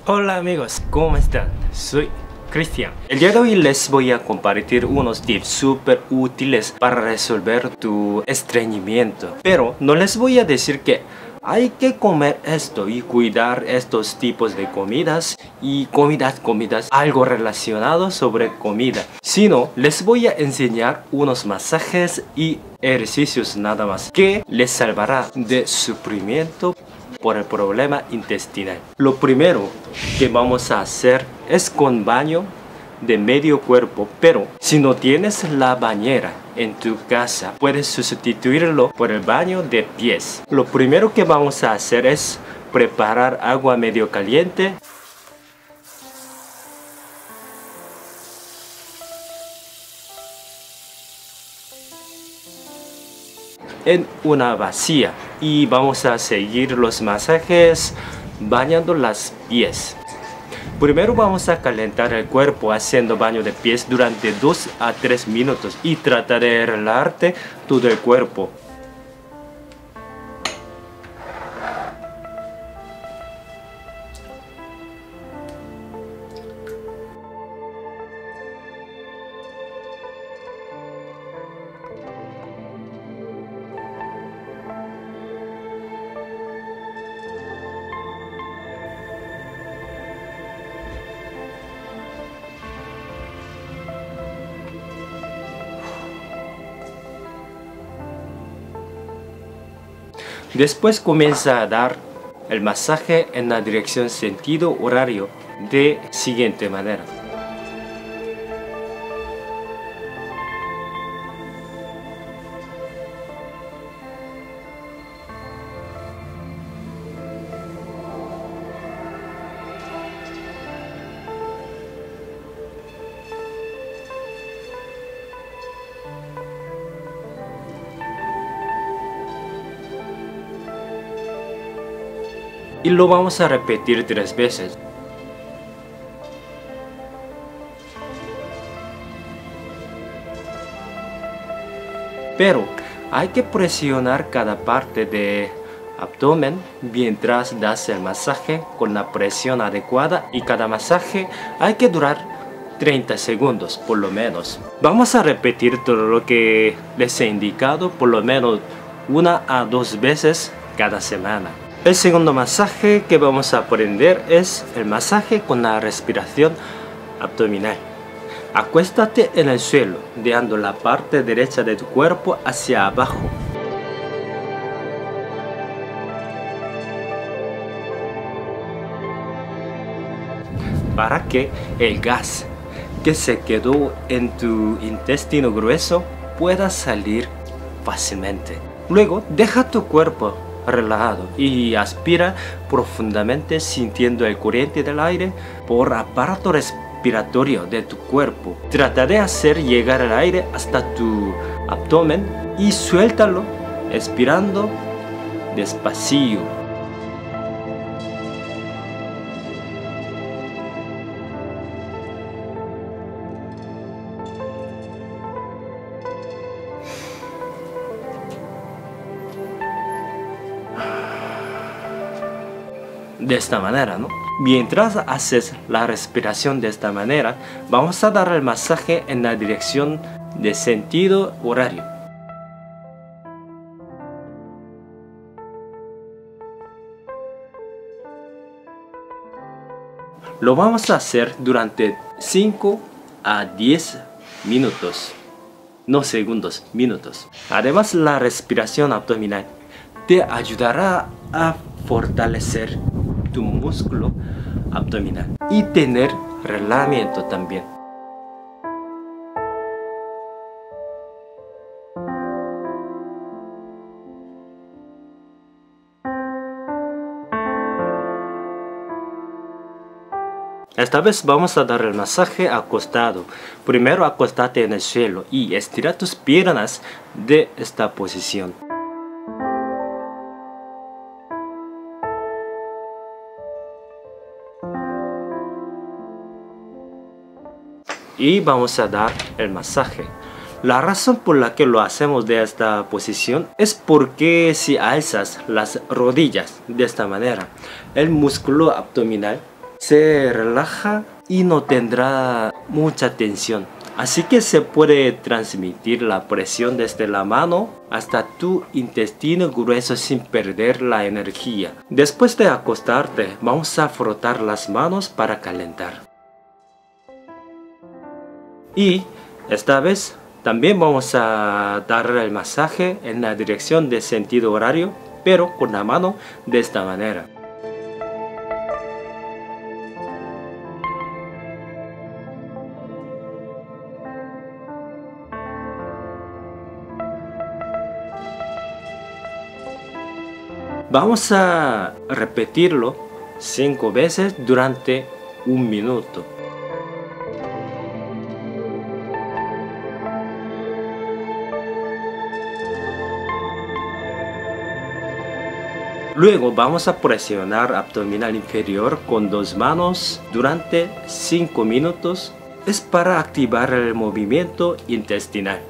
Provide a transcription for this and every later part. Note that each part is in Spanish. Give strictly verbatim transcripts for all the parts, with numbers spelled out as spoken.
Hola amigos, ¿cómo están? Soy Cristian. El día de hoy les voy a compartir unos tips súper útiles para resolver tu estreñimiento. Pero no les voy a decir que hay que comer esto y cuidar estos tipos de comidas y comidas, comidas, algo relacionado sobre comida. Sino les voy a enseñar unos masajes y ejercicios nada más que les salvará de sufrimiento por el problema intestinal. Lo primero que vamos a hacer es con baño de medio cuerpo, pero si no tienes la bañera en tu casa, puedes sustituirlo por el baño de pies. Lo primero que vamos a hacer es preparar agua medio caliente. En una vacía y vamos a seguir los masajes bañando los pies. Primero vamos a calentar el cuerpo haciendo baño de pies durante dos a tres minutos y trata de relajarte todo el cuerpo. Después comienza a dar el masaje en la dirección sentido horario de siguiente manera. Y lo vamos a repetir tres veces. Pero hay que presionar cada parte del abdomen mientras das el masaje con la presión adecuada, y cada masaje hay que durar treinta segundos por lo menos. Vamos a repetir todo lo que les he indicado por lo menos una a dos veces cada semana. El segundo masaje que vamos a aprender es el masaje con la respiración abdominal. Acuéstate en el suelo, dejando la parte derecha de tu cuerpo hacia abajo. Para que el gas que se quedó en tu intestino grueso pueda salir fácilmente. Luego, deja tu cuerpo relajado y aspira profundamente sintiendo el corriente del aire por aparato respiratorio de tu cuerpo. Trata de hacer llegar el aire hasta tu abdomen y suéltalo expirando despacio. De esta manera, ¿no? Mientras haces la respiración de esta manera, vamos a dar el masaje en la dirección de sentido horario. Lo vamos a hacer durante cinco a diez minutos, no segundos, minutos. Además, la respiración abdominal te ayudará a fortalecer tu músculo abdominal y tener relajamiento también. Esta vez vamos a dar el masaje acostado. Primero acostate en el suelo y estira tus piernas de esta posición. Y vamos a dar el masaje. La razón por la que lo hacemos de esta posición es porque si alzas las rodillas de esta manera, el músculo abdominal se relaja y no tendrá mucha tensión. Así que se puede transmitir la presión desde la mano hasta tu intestino grueso sin perder la energía. Después de acostarte, vamos a frotar las manos para calentar. Y esta vez también vamos a dar el masaje en la dirección de sentido horario, pero con la mano de esta manera. Vamos a repetirlo cinco veces durante un minuto. Luego vamos a presionar abdominal inferior con dos manos durante cinco minutos. Es para activar el movimiento intestinal.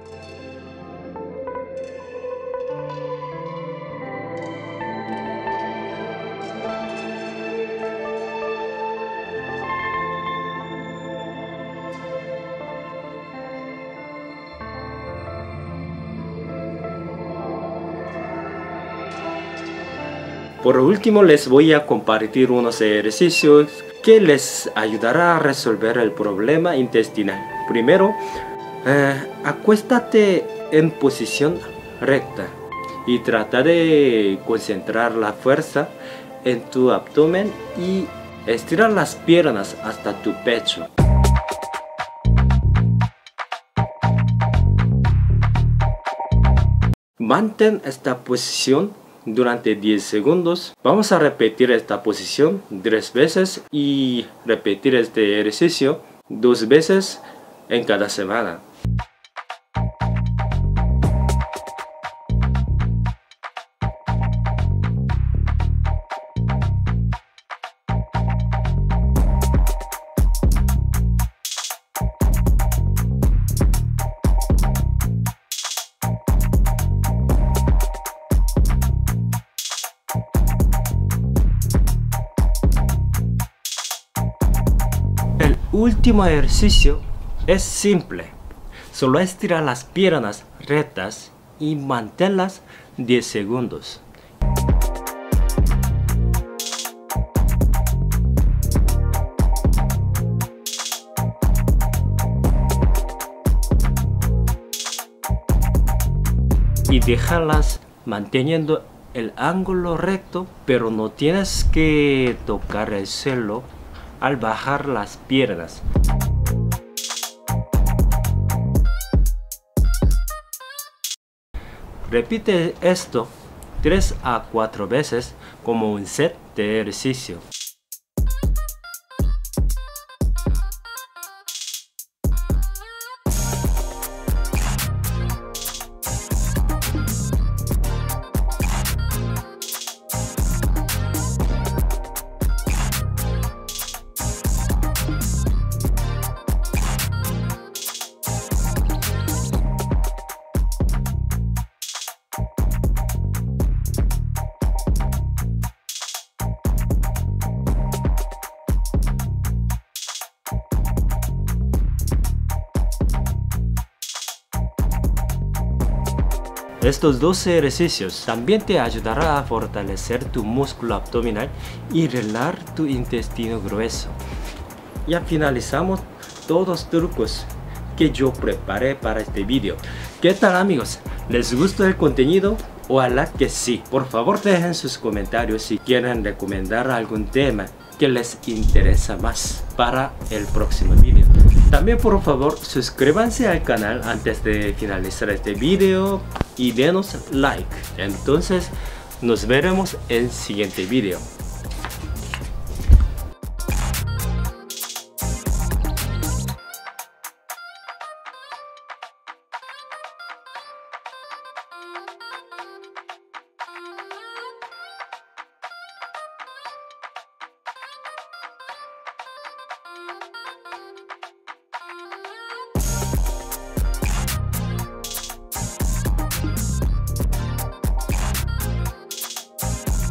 Por último, les voy a compartir unos ejercicios que les ayudará a resolver el problema intestinal. Primero, eh, acuéstate en posición recta y trata de concentrar la fuerza en tu abdomen y estirar las piernas hasta tu pecho. Mantén esta posición durante diez segundos. Vamos a repetir esta posición tres veces y repetir este ejercicio dos veces en cada semana. El último ejercicio es simple. Solo estira las piernas rectas y manténlas diez segundos. Y déjalas manteniendo el ángulo recto, pero no tienes que tocar el suelo al bajar las piernas. Repite esto tres a cuatro veces como un set de ejercicio. Estos dos ejercicios también te ayudarán a fortalecer tu músculo abdominal y relajar tu intestino grueso. Ya finalizamos todos los trucos que yo preparé para este video. ¿Qué tal, amigos? ¿Les gustó el contenido? Ojalá que sí. Por favor, dejen sus comentarios si quieren recomendar algún tema que les interesa más para el próximo video. También, por favor, suscríbanse al canal antes de finalizar este video y denos like. Entonces nos veremos en el siguiente video.